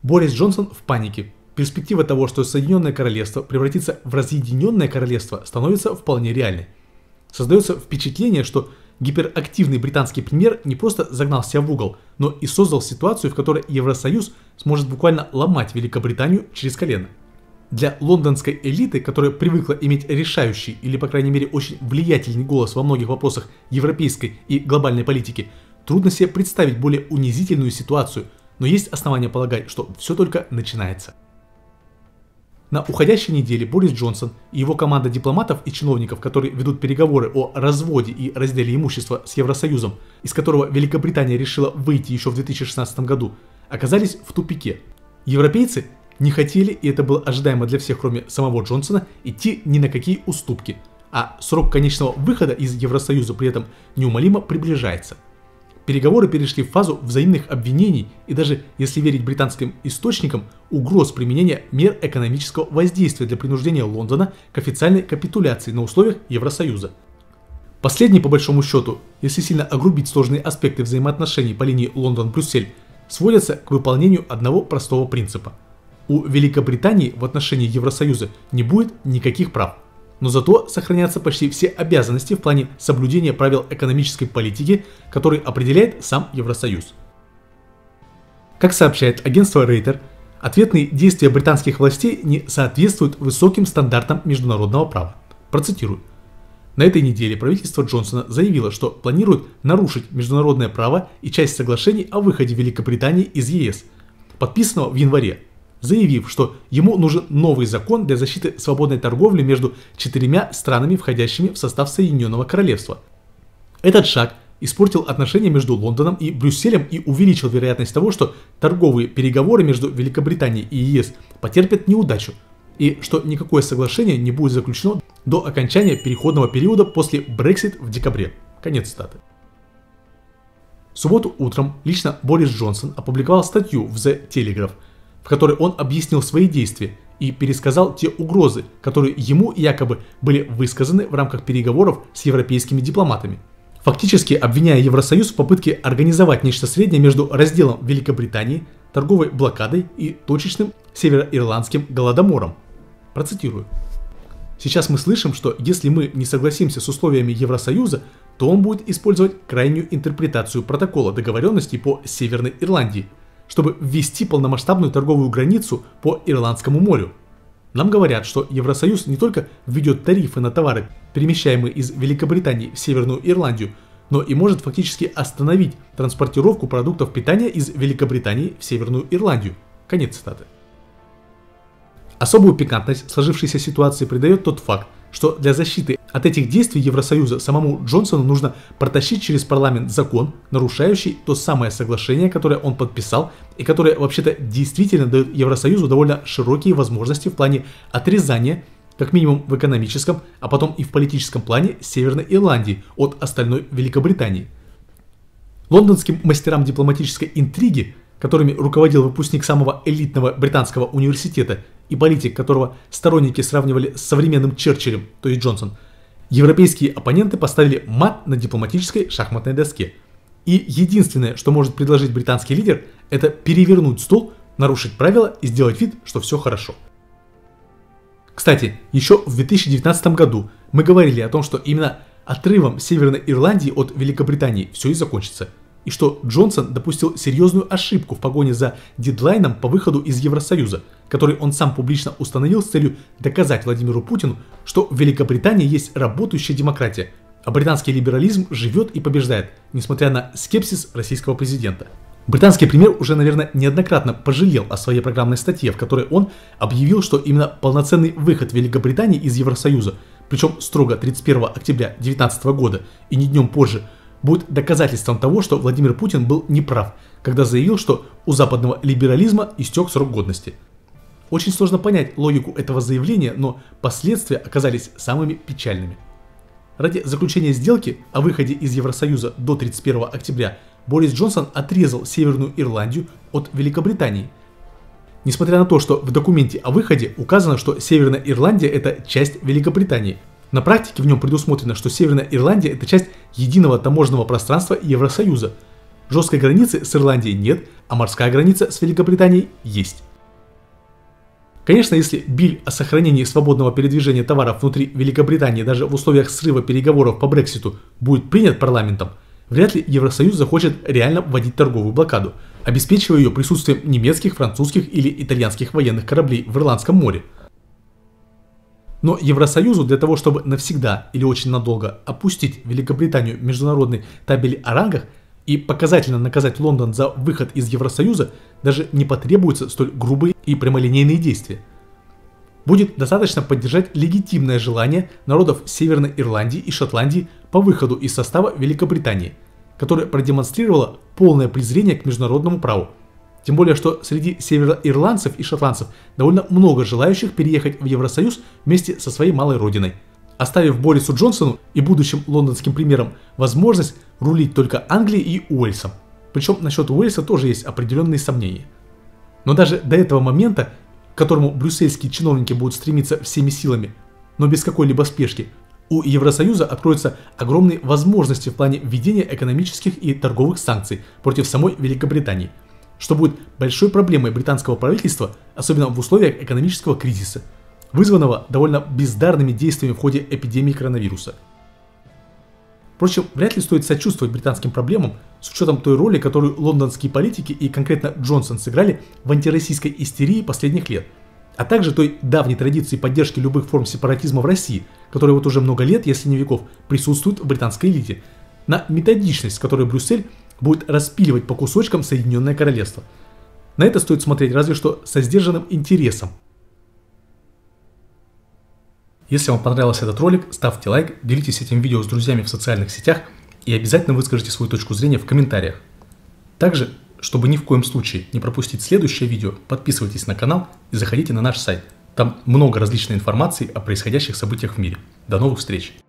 Борис Джонсон в панике. Перспектива того, что Соединенное Королевство превратится в разъединенное королевство, становится вполне реальной. Создается впечатление, что гиперактивный британский премьер не просто загнал себя в угол, но и создал ситуацию, в которой Евросоюз сможет буквально ломать Великобританию через колено. Для лондонской элиты, которая привыкла иметь решающий или, по крайней мере, очень влиятельный голос во многих вопросах европейской и глобальной политики, трудно себе представить более унизительную ситуацию, но есть основания полагать, что все только начинается. На уходящей неделе Борис Джонсон и его команда дипломатов и чиновников, которые ведут переговоры о разводе и разделе имущества с Евросоюзом, из которого Великобритания решила выйти еще в 2016 году, оказались в тупике. Европейцы не хотели, и это было ожидаемо для всех, кроме самого Джонсона, идти ни на какие уступки, а срок конечного выхода из Евросоюза при этом неумолимо приближается. Переговоры перешли в фазу взаимных обвинений и даже, если верить британским источникам, угроз применения мер экономического воздействия для принуждения Лондона к официальной капитуляции на условиях Евросоюза. Последний, по большому счету, если сильно огрубить сложные аспекты взаимоотношений по линии Лондон-Брюссель, сводятся к выполнению одного простого принципа. У Великобритании в отношении Евросоюза не будет никаких прав. Но зато сохранятся почти все обязанности в плане соблюдения правил экономической политики, которые определяет сам Евросоюз. Как сообщает агентство Рейтер, ответные действия британских властей не соответствуют высоким стандартам международного права. Процитирую. На этой неделе правительство Джонсона заявило, что планирует нарушить международное право и часть соглашений о выходе Великобритании из ЕС, подписанного в январе, заявив, что ему нужен новый закон для защиты свободной торговли между 4 странами, входящими в состав Соединенного Королевства. Этот шаг испортил отношения между Лондоном и Брюсселем и увеличил вероятность того, что торговые переговоры между Великобританией и ЕС потерпят неудачу, и что никакое соглашение не будет заключено до окончания переходного периода после Brexit в декабре. Конец цитаты. В субботу утром лично Борис Джонсон опубликовал статью в The Telegraph, в которой он объяснил свои действия и пересказал те угрозы, которые ему якобы были высказаны в рамках переговоров с европейскими дипломатами, фактически обвиняя Евросоюз в попытке организовать нечто среднее между разделом Великобритании, торговой блокадой и точечным североирландским голодомором. Процитирую. Сейчас мы слышим, что если мы не согласимся с условиями Евросоюза, то он будет использовать крайнюю интерпретацию протокола договоренностей по Северной Ирландии, чтобы ввести полномасштабную торговую границу по Ирландскому морю. Нам говорят, что Евросоюз не только введет тарифы на товары, перемещаемые из Великобритании в Северную Ирландию, но и может фактически остановить транспортировку продуктов питания из Великобритании в Северную Ирландию. Конец цитаты. Особую пикантность сложившейся ситуации придает тот факт, что для защиты от этих действий Евросоюза самому Джонсону нужно протащить через парламент закон, нарушающий то самое соглашение, которое он подписал и которое вообще-то действительно дает Евросоюзу довольно широкие возможности в плане отрезания, как минимум в экономическом, а потом и в политическом плане Северной Ирландии от остальной Великобритании. Лондонским мастерам дипломатической интриги, которыми руководил выпускник самого элитного британского университета и политик, которого сторонники сравнивали с современным Черчиллем, то есть Джонсон, европейские оппоненты поставили мат на дипломатической шахматной доске. И единственное, что может предложить британский лидер, это перевернуть стол, нарушить правила и сделать вид, что все хорошо. Кстати, еще в 2019 году мы говорили о том, что именно отрывом Северной Ирландии от Великобритании все и закончится, и что Джонсон допустил серьезную ошибку в погоне за дедлайном по выходу из Евросоюза, который он сам публично установил с целью доказать Владимиру Путину, что в Великобритании есть работающая демократия, а британский либерализм живет и побеждает, несмотря на скепсис российского президента. Британский премьер уже, наверное, неоднократно пожалел о своей программной статье, в которой он объявил, что именно полноценный выход Великобритании из Евросоюза, причем строго 31 октября 2019 года и не днем позже, будет доказательством того, что Владимир Путин был неправ, когда заявил, что у западного либерализма истек срок годности. Очень сложно понять логику этого заявления, но последствия оказались самыми печальными. Ради заключения сделки о выходе из Евросоюза до 31 октября Борис Джонсон отрезал Северную Ирландию от Великобритании. Несмотря на то, что в документе о выходе указано, что Северная Ирландия – это часть Великобритании, на практике в нем предусмотрено, что Северная Ирландия – это часть единого таможенного пространства Евросоюза. Жесткой границы с Ирландией нет, а морская граница с Великобританией есть. Конечно, если биль о сохранении свободного передвижения товаров внутри Великобритании даже в условиях срыва переговоров по Брекситу будет принят парламентом, вряд ли Евросоюз захочет реально вводить торговую блокаду, обеспечивая ее присутствием немецких, французских или итальянских военных кораблей в Ирландском море. Но Евросоюзу для того, чтобы навсегда или очень надолго опустить Великобританию в международной табели о рангах и показательно наказать Лондон за выход из Евросоюза, даже не потребуются столь грубые и прямолинейные действия. Будет достаточно поддержать легитимное желание народов Северной Ирландии и Шотландии по выходу из состава Великобритании, которое продемонстрировало полное презрение к международному праву. Тем более, что среди североирландцев и шотландцев довольно много желающих переехать в Евросоюз вместе со своей малой родиной, оставив Борису Джонсону и будущим лондонским премьерам возможность рулить только Англией и Уэльсом. Причем насчет Уэльса тоже есть определенные сомнения. Но даже до этого момента, к которому брюссельские чиновники будут стремиться всеми силами, но без какой-либо спешки, у Евросоюза откроются огромные возможности в плане введения экономических и торговых санкций против самой Великобритании, что будет большой проблемой британского правительства, особенно в условиях экономического кризиса, вызванного довольно бездарными действиями в ходе эпидемии коронавируса. Впрочем, вряд ли стоит сочувствовать британским проблемам с учетом той роли, которую лондонские политики и конкретно Джонсон сыграли в антироссийской истерии последних лет, а также той давней традиции поддержки любых форм сепаратизма в России, которая вот уже много лет, если не веков, присутствует в британской элите, на методичность, с которой Брюссель будет распиливать по кусочкам Соединенное Королевство. На это стоит смотреть разве что со сдержанным интересом. Если вам понравился этот ролик, ставьте лайк, делитесь этим видео с друзьями в социальных сетях и обязательно выскажите свою точку зрения в комментариях. Также, чтобы ни в коем случае не пропустить следующее видео, подписывайтесь на канал и заходите на наш сайт. Там много различной информации о происходящих событиях в мире. До новых встреч!